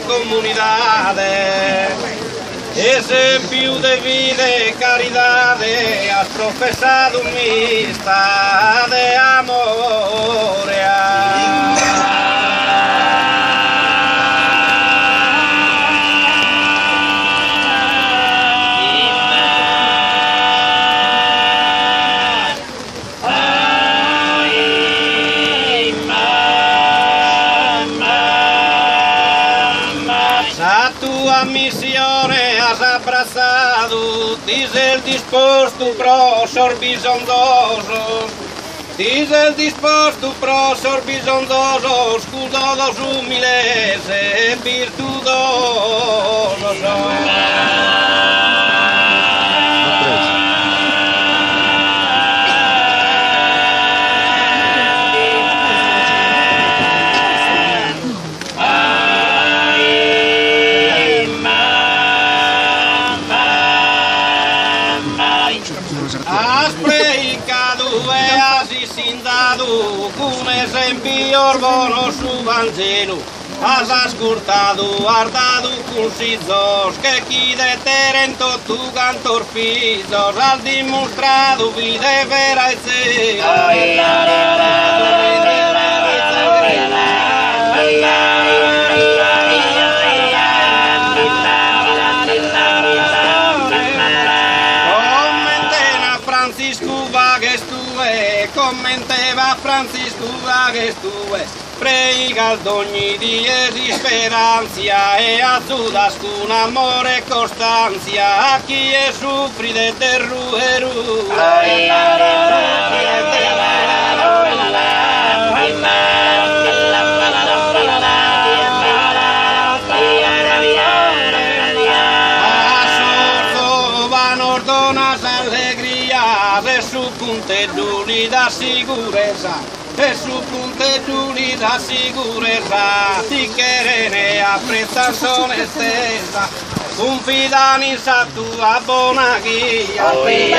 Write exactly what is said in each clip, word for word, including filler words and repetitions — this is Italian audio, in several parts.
comunidades, esempio de vida y caridad, has profesado mista de amor. La tua missione has abbracciato, dice il disposto pro sorbisondosos, dice il disposto pro sorbisondosos, cuidados humiles e virtuosos. Has predicado e has insindato come esempio buono su Vangelo, has ascoltato, ardado consisos che chi deteren tu cantor fisos, has dimostrato vida vera e Francisco Vagestue, commenteva Francisco Vagestue, prega d'ogni dia di speranza e azudas con amore e costanza a chi è soffri de terru eru. E su puntedduli da sicurezza, e su puntedduli da sicurezza, ti cherene apprezzano stessa, confidani in sa tua buona guia.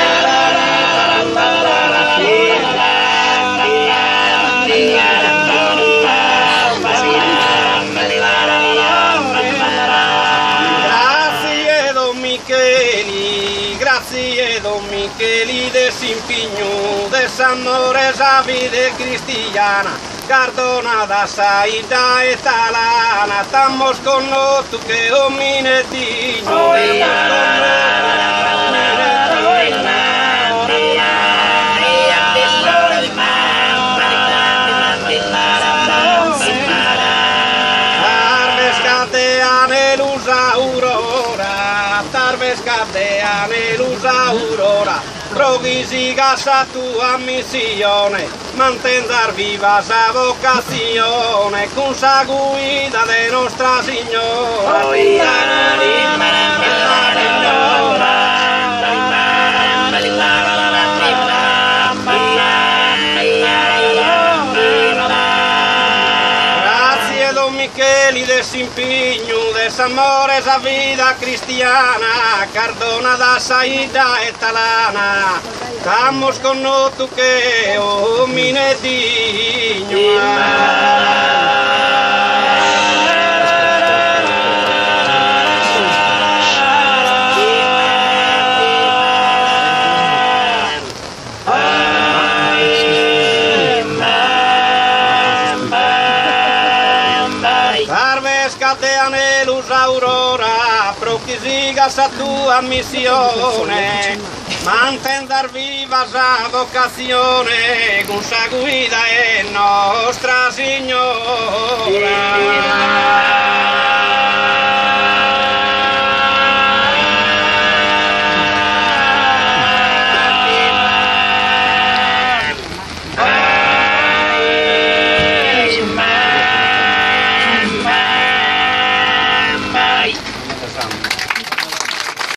Grazie Don Micheli, grazie Don Micheli de Simpigno, de s'amore sa vide cristiana, Cardona da saida e talana, estamos con noi tu che omine digno. Tarves cadeane l'usa aurora, provisiga sa tua missione, mantendar viva sa vocazione, con sa guida de Nostra Signora. Micheli de Simpigno, de s'amore sa vida cristiana, Cardona da saida e talana, estamos con noi tu che omine digno. Cadeane luz aurora, prochisiga sa tua missione, mantendar viva sa vocazione, con sa guida e Nostra Signora.